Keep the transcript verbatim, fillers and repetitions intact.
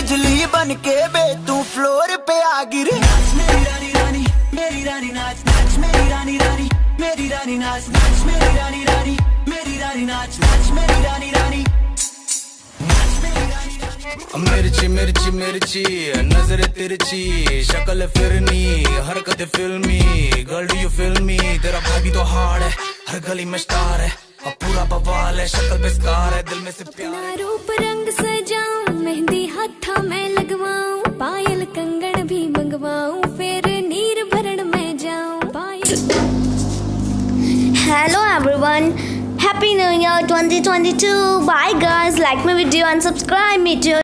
बिजली बन के बे तू फ्लोर पे आ गिरे। नाच मेरी रानी रानी मेरी रानी नाच नाच मेरी रानी रानी मेरी रानी नाच नाच मेरी रानी रानी मेरी रानी नाच नाच मेरी रानी रानी नाच मेरी रानी रानी। मिर्ची मिर्ची मिर्ची नजर तिरछी शक्ल फिरनी हरकत फिल्मी girl do you feel me. तेरा भाभी तो हार्ड है हर गली में स्टार है और पूरा बवाल है शक्ल पे स्कार है दिल में से प्यार है। रूप रंग सजाऊं मेहंदी हाथा में लगवाऊं पायल कंगन भी मंगवाऊं फिर नीर भरण में जाऊं पायल। Hello everyone, Happy New Year twenty twenty-two. Bye guys, like my video and subscribe me to